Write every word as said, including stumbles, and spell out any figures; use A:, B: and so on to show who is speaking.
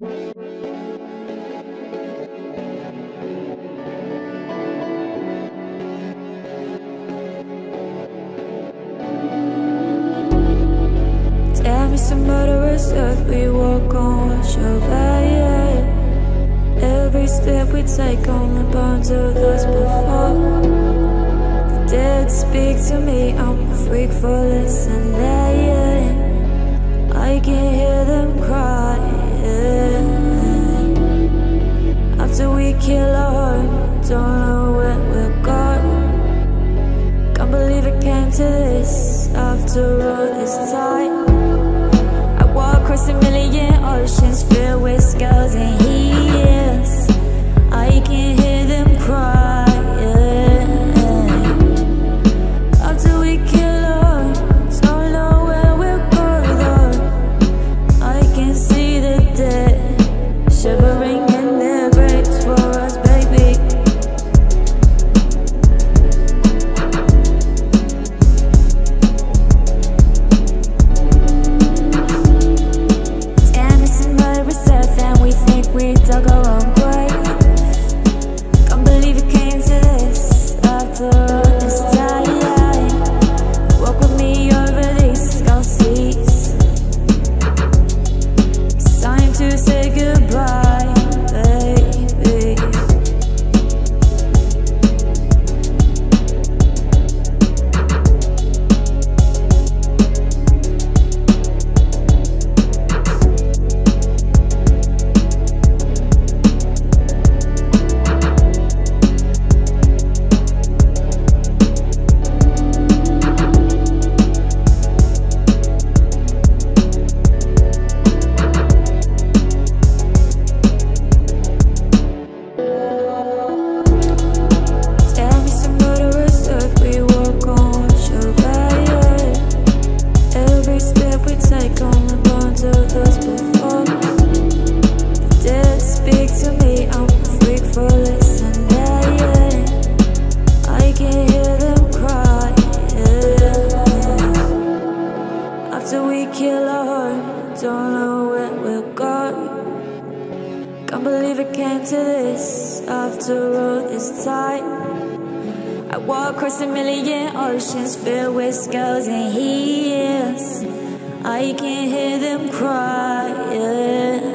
A: Damn, it's a murderous earth we walk on, watch your body. Every step we take only burns of us before. The dead speak to me, I'm a freak for listening. I can hear them crying. After we kill our heart, don't know where we're going. Can't believe it came to this after all this time. I walk across a million oceans filled with skulls and heels. I can hear them crying. After we kill our hearts, don't know where we're going. I can see the dead shivering in their graves for us, baby. Damn, it's a murderous earth and we think we dug our own grave. Can't believe it came to this after all this time. Walk with me over these skull seas. It's time to say goodbye, baby. Damn, it's a murderous earth we walk on, watch your body. Every step we take only burns of us before. The dead speak to me, I'm a freak for listening. I can hear them crying. After we kill our heart, don't know where we're going. Can't believe it came to this after all this time. I walk across a million oceans filled with skulls and heels. I can hear them crying.